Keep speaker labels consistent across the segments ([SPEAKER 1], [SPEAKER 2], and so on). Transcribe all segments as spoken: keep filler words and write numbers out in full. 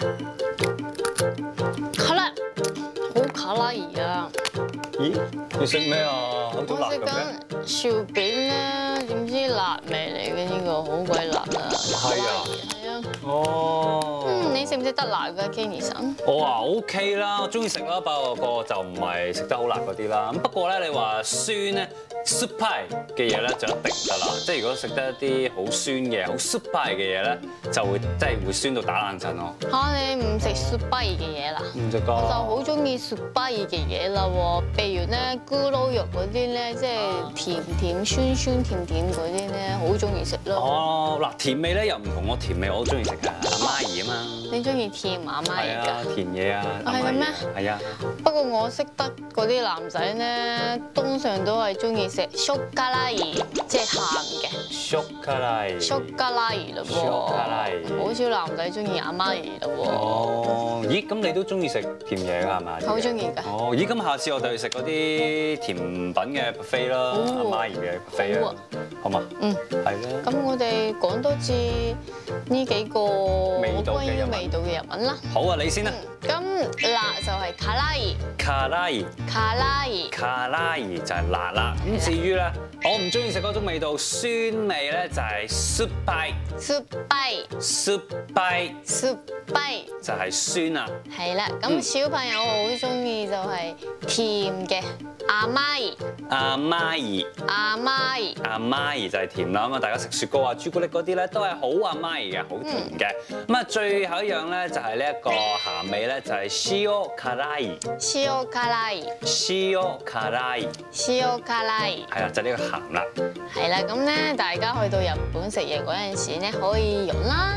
[SPEAKER 1] 卡拉，好卡拉兒啊！
[SPEAKER 2] 咦？你食咩啊？好辣
[SPEAKER 1] 我食
[SPEAKER 2] 嘅咩？
[SPEAKER 1] 緊薯片咧，點知辣味嚟嘅呢個，好鬼辣啊！
[SPEAKER 2] 係啊，
[SPEAKER 1] 係啊。
[SPEAKER 2] 哦。
[SPEAKER 1] 嗯，你食唔食得辣㗎，Kenny 神？
[SPEAKER 2] 我話 OK 啦，我中意食啦，不過個就唔係食得好辣嗰啲啦。咁不過咧，你話酸咧 ，super 嘅嘢咧就一定唔得啦。即係如果食得一啲好酸嘅、好 super 嘅嘢咧，就會即係會酸到打冷震咯。
[SPEAKER 1] 嚇，你唔食雪碧嘅嘢啦？
[SPEAKER 2] 唔食㗎。
[SPEAKER 1] 我就好中意雪碧嘅嘢啦喎，譬如咧咕嚕肉嗰啲咧，即係甜甜酸酸甜甜嗰啲咧，好中意食咯。
[SPEAKER 2] 哦，嗱，甜味咧又唔同，我甜味我都中意食㗎，阿媽兒啊嘛。
[SPEAKER 1] 你中意甜阿媽
[SPEAKER 2] 係啊，
[SPEAKER 1] 嚟㗎？
[SPEAKER 2] 甜嘢啊。
[SPEAKER 1] 係嘅咩？
[SPEAKER 2] 係啊。
[SPEAKER 1] 不過我識得嗰啲男仔咧，通常都係中意食蘇加拉兒，即係鹹嘅。
[SPEAKER 2] 蘇卡拉。
[SPEAKER 1] 蘇加拉兒嘞喎，
[SPEAKER 2] 蘇加拉兒
[SPEAKER 1] 好少男仔中意阿媽兒嘞喎。
[SPEAKER 2] 哦，咦，咁你都中意食甜嘢㗎係嘛？
[SPEAKER 1] 好中意㗎。
[SPEAKER 2] 哦，咦，咁下次我哋去食嗰啲甜品嘅 buffet 啦，阿媽兒嘅 buffet 啊，好嘛？
[SPEAKER 1] 嗯，
[SPEAKER 2] 係啦。
[SPEAKER 1] 咁我哋講多次呢幾個關於味道嘅日文啦。
[SPEAKER 2] 好啊，你先啦。
[SPEAKER 1] 咁辣就係卡拉兒，
[SPEAKER 2] 卡拉兒，
[SPEAKER 1] 卡拉兒，
[SPEAKER 2] 卡拉兒就係辣啦。咁至於咧，我唔中意食嗰種味道，酸味咧就係 super
[SPEAKER 1] super
[SPEAKER 2] super
[SPEAKER 1] super
[SPEAKER 2] 就係酸啊。
[SPEAKER 1] 係啦。咁小朋友好中意就係甜嘅阿媽兒，
[SPEAKER 2] 阿媽兒，
[SPEAKER 1] 阿媽兒。
[SPEAKER 2] 阿媽兒就係甜啦。咁啊，大家食雪糕啊、朱古力嗰啲咧都係好阿媽兒嘅，好甜嘅。咁啊，最後一樣咧就係呢一個鹹味咧，就係 shio 卡拉兒。
[SPEAKER 1] 塩辛い，
[SPEAKER 2] shio 卡拉兒
[SPEAKER 1] 塩辛い，
[SPEAKER 2] 係啦，就係呢個鹹啦。
[SPEAKER 1] 係啦。咁咧，大家去到日本食嘢嗰陣時咧，可以用啦。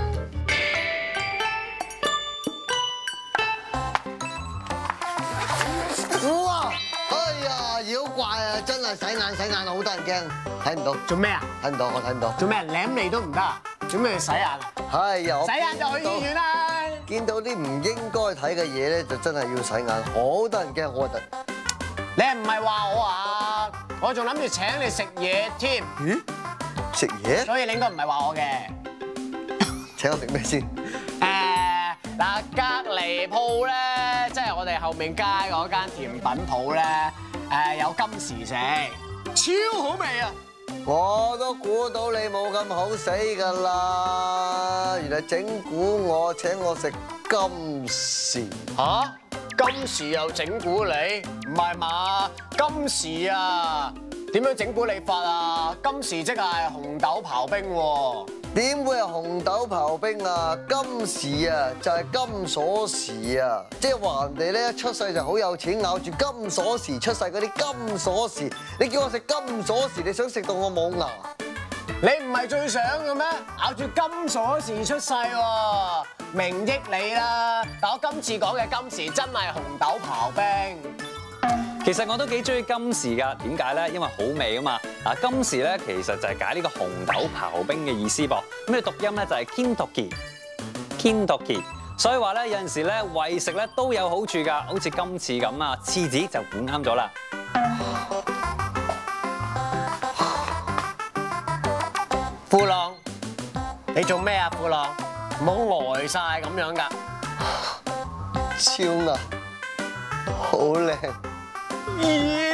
[SPEAKER 3] 哇！哎呀，妖怪啊，真係洗眼洗眼，好得人驚，睇唔到，
[SPEAKER 4] 做咩啊？
[SPEAKER 3] 睇唔到，我睇唔到。
[SPEAKER 4] 做咩舐你都唔得啊？做咩要洗眼啊？
[SPEAKER 3] 哎呀，我
[SPEAKER 4] 洗眼就去醫院啦！
[SPEAKER 3] 見到啲唔應該睇嘅嘢咧，就真係要洗眼，好得人驚，好核突。
[SPEAKER 4] 你唔係話我啊？我仲諗住請你食嘢添。
[SPEAKER 3] 咦？食嘢？
[SPEAKER 4] 所以你應該唔係話我嘅。
[SPEAKER 3] 請我食咩先？
[SPEAKER 4] 誒嗱，隔離鋪咧，即係我哋後面街嗰間甜品鋪咧，誒有金時食，超好味啊！
[SPEAKER 3] 我都估到你冇咁好死㗎啦，原來整蠱我請我食金時。
[SPEAKER 4] 嚇？金時又整蠱你？唔係嘛？金時啊，點樣整蠱你法啊？金時即係紅豆刨冰喎。
[SPEAKER 3] 點會係紅豆刨冰啊？金時啊，就係金鎖匙啊！即係話人哋咧一出世就好有錢，咬住金鎖匙出世嗰啲金鎖匙。你叫我食金鎖匙，你想食到我冇牙？
[SPEAKER 4] 你唔係最想嘅咩？咬住金鎖匙出世喎，明益你啦！但我今次講嘅金時真係紅豆刨冰。
[SPEAKER 2] 其實我都幾中意金時㗎，點解咧？因為好味啊嘛。嗱，金時咧其實就係解呢個紅豆刨冰嘅意思噃。咁嘅讀音咧就係 kintoki，kintoki。所以話咧有陣時咧為食咧都有好處㗎，好似今次咁啊，次子就估啱咗啦。
[SPEAKER 4] 富浪，你做咩啊？富浪，唔好呆晒咁樣㗎。
[SPEAKER 3] 超牙，好靚。
[SPEAKER 4] 咦？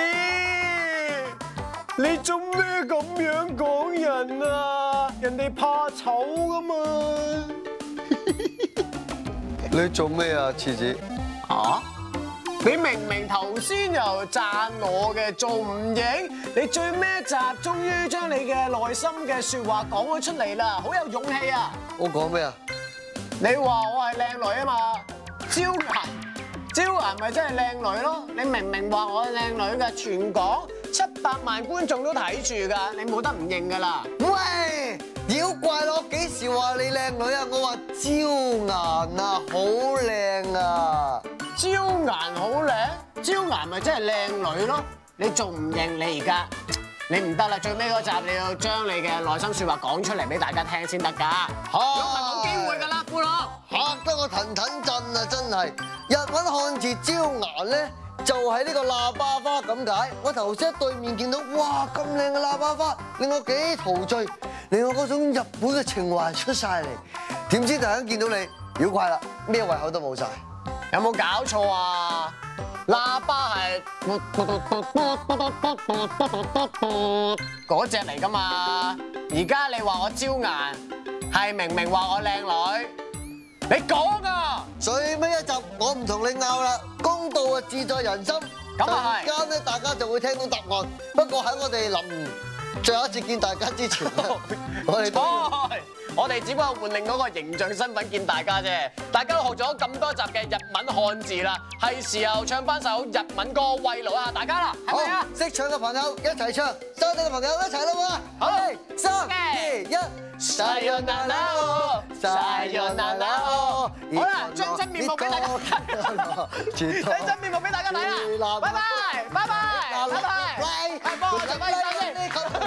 [SPEAKER 4] 你做咩咁樣講人啊？人哋怕醜㗎嘛。
[SPEAKER 3] 你做咩啊，次子？
[SPEAKER 4] 啊？你明明頭先又讚我嘅，仲唔認？你最尾一集終於將你嘅內心嘅説話講咗出嚟啦，好有勇氣啊！
[SPEAKER 3] 我講咩啊？
[SPEAKER 4] 你話我係靚女啊嘛，招顏，招顏咪真係靚女咯！你明明話我係靚女㗎，全港七百萬觀眾都睇住㗎，你冇得唔認㗎啦！
[SPEAKER 3] 喂，妖怪咯，幾時話你靚女啊？我話招顏啊，好靚啊！
[SPEAKER 4] 招顏好靚，招顏咪真係靚女咯！你仲唔認？你而家你唔得啦，最尾嗰集你要將你嘅內心説話講出嚟俾大家聽先得㗎。
[SPEAKER 3] 嚇，
[SPEAKER 4] 冇機會㗎啦，富樂！
[SPEAKER 3] 嚇得我騰騰震啊！真係日文漢字招顏咧，就係呢個喇叭花咁解。我頭先喺對面見到，哇咁靚嘅喇叭花，令我幾陶醉，令我嗰種日本嘅情懷出晒嚟。點知突然間見到你， 妖怪啦，咩胃口都冇晒。
[SPEAKER 4] 有冇搞錯啊？喇叭係嗰只嚟㗎嘛？而家你話我招顏，係明明話我靚女，你講啊！
[SPEAKER 3] 最尾一集我唔同你拗啦，公道啊自在人心。
[SPEAKER 4] 咁啊係。
[SPEAKER 3] 陣間咧大家就會聽到答案。不過喺我哋臨最後一次見大家之前咧，我哋都要
[SPEAKER 4] 我哋只不過換另嗰個形象身份見大家啫。大家都學咗咁多集嘅日文漢字啦，係時候唱翻首日文歌慰勞一下大家啦，係咪啊？
[SPEAKER 3] 識唱嘅朋友一齊唱，收聽嘅朋友一齊啦喎！好，三二一。Sayonara oh Sayonara oh
[SPEAKER 4] 好啦，將真面目俾大家睇，將真面目俾大家睇啦！拜拜，拜拜，拜拜，係幫我除翻衫先，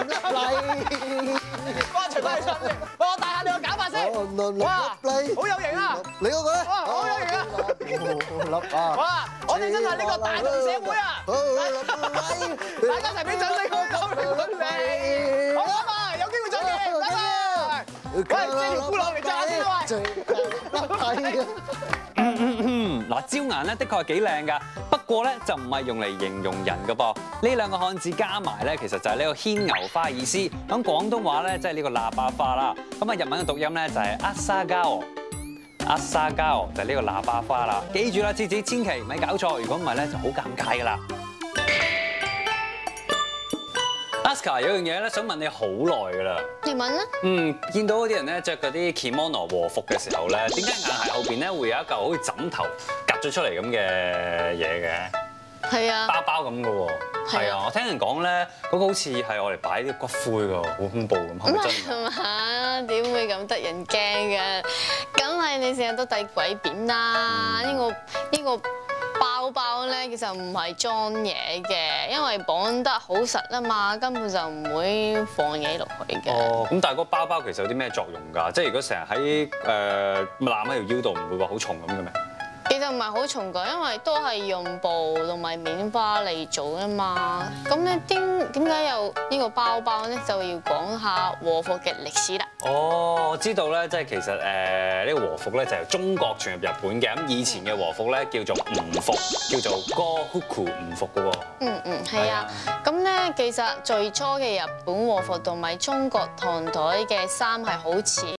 [SPEAKER 4] 幫我除翻衫先，幫我戴下你個假髮先，哇，好有型啊！
[SPEAKER 3] 你嗰個咧？
[SPEAKER 4] 哇，好有型啊！
[SPEAKER 3] 粒啊！
[SPEAKER 4] 哇，我哋真係呢個大同社會啊！大家一齊俾掌聲，好嚟！好啊嘛，有機會再見，拜拜。喂，借條褲落嚟揸先喂！
[SPEAKER 2] 嗱，招顏咧的確係幾靚㗎，不過咧就唔係用嚟形容人㗎噃。呢兩個漢字加埋咧，其實就係呢個牽牛花意思。咁廣東話咧即係呢個喇叭花啦。咁啊日文嘅讀音咧就係 asagao， asagao 就係呢個喇叭花啦。記住啦，子子千祈咪搞錯，如果唔係咧就好尷尬㗎啦。Asuka 有樣嘢咧，想問你好耐㗎啦。
[SPEAKER 1] 你問啦。
[SPEAKER 2] 嗯，見到嗰啲人咧着嗰啲 kimono 和服嘅時候咧，點解硬係後邊咧會有一嚿好似枕頭夾咗出嚟咁嘅嘢嘅？
[SPEAKER 1] 係啊。
[SPEAKER 2] 包包咁嘅喎。係啊，我聽人講咧，嗰個好似係我哋擺啲骨灰㗎，好恐怖咁，係咪真㗎？
[SPEAKER 1] 唔係嘛？點會咁得人驚嘅？梗係你成日都遞鬼扁啦！呢個呢個。包包咧其實唔係裝嘢嘅，因為綁得好實啊嘛，根本就唔會放嘢落去嘅。
[SPEAKER 2] 哦，咁但係嗰個包包其實有啲咩作用㗎？即係如果成日喺誒攬喺條腰度，唔會話好重咁嘅咩？
[SPEAKER 1] 其實唔係好重㗎，因為都係用布同埋棉花嚟做啊嘛。咁咧點點解有呢個包包咧？就要講下和服嘅歷史啦。
[SPEAKER 2] 哦，我知道咧，即係其實誒呢個和服咧就係中國傳入日本嘅。咁以前嘅和服咧叫做吳服，叫做 Gofuku 吳服嘅喎。
[SPEAKER 1] 嗯嗯，係啊。咁咧其實最初嘅日本和服同埋中國唐代嘅衫係好似